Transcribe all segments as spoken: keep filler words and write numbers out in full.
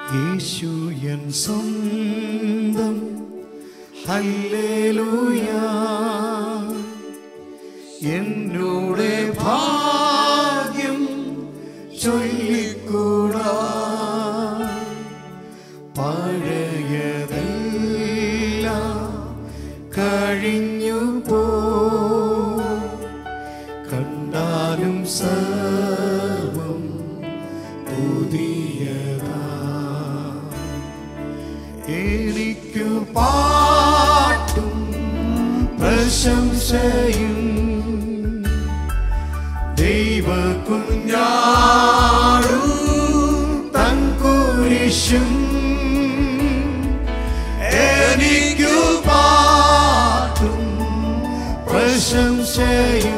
യേശു N സ്വന്തം hallelujah എന്നോടെ ഭാഗ്യം ചൊല്ലിക്കൂടാ പഴയതെല്ലാം കഴിഞ്ഞു പോ കണ്ടാലും സർവം പുതിയതാ എനിക്കു പാട്ടും പ്രശംസയും ദൈവ കുഞ്ഞാടു തൻ കുരിശും എനിക്കു പാട്ടും പ്രശംസയും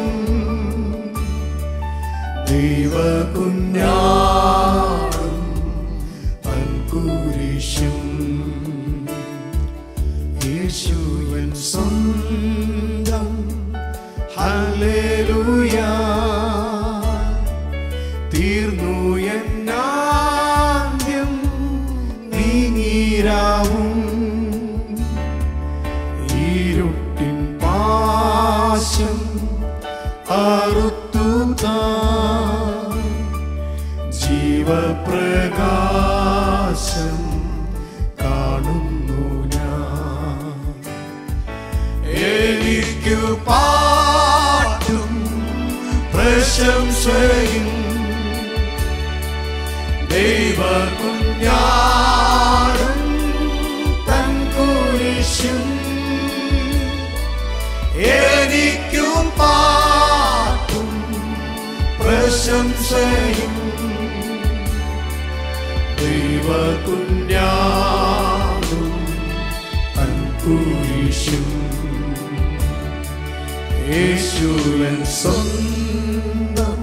ദൈവ കുഞ്ഞാടും തൻ കുരിശും യേശു എൻ സ്വന്തം ഹല്ലേലൂയ തീർന്നു എന്നാദ്യം നീങ്ങിരാവും ഇരുട്ടിൻ പാശം അറുത്തു താൻ ജീവപ്രകാശം കാണുന്നു ഞാൻ എനിക്കു പാട്ടും പ്രശംസയും ദൈവ കുഞ്ഞാടും തൻ കുരിശും എനിക്കു പാട്ടും പ്രശംസയും ദൈവ കുഞ്ഞാടും തൻ കുരിശും യേശു എൻ സ്വന്തം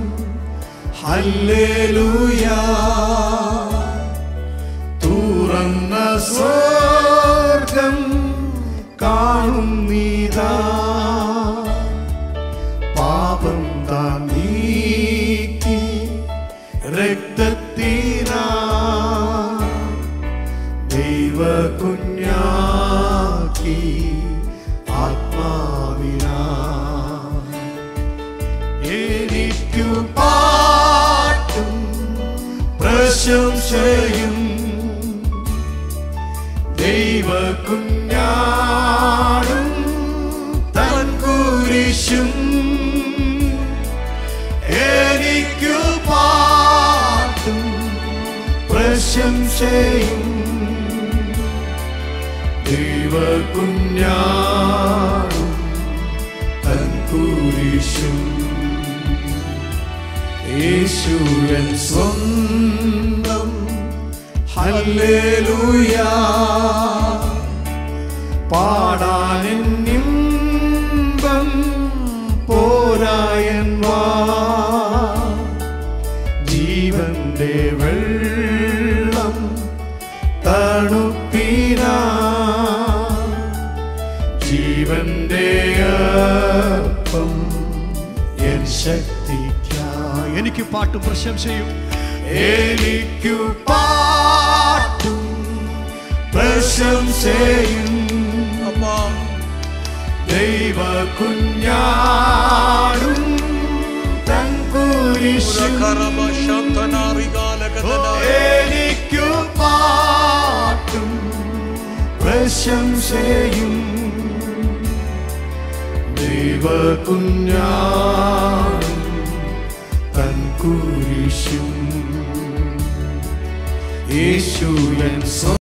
ഹല്ലേലൂയ തുറന്ന സ്വർഗം കാണുന്നീതാ പാപം താൻ നീക്കി രക്തത്തിനാ ദൈവ കുഞ്ഞാക്കി ആത്മാവിനാ എനിക്കു പാട്ടും പ്രശംസയും ദൈവ കുഞ്ഞാടും തൻ കുരിശും എനിക്കു പാട്ടും പ്രശംസയും ദൈവ കുഞ്ഞാടും തൻ കുരിശും യേശു എൻ സ്വന്തം ഹല്ലേലൂയ പാടാനെന്നിമ്പം പോരായൻ വാ ജീവന്റെ വെള്ളം തണുപ്പിനാ ജീവന്റെ അപ്പം എൻ ശക്തിക്കായി എനിക്ക് പാട്ടും പ്രശംസയും എനിക്കു പാട്ടും പ്രശംസയും ദൈവ കുഞ്ഞാടും തൻ കുരിശും എനിക്കു പാട്ടും പ്രശംസയും ദൈവ കുഞ്ഞാടും തൻ കുരിശും യേശു എൻ